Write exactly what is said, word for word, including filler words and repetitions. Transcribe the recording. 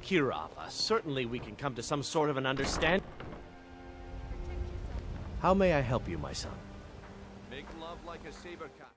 Keerava. Certainly we can come to some sort of an understanding. How may I help you, my son? Make love like a saber cat.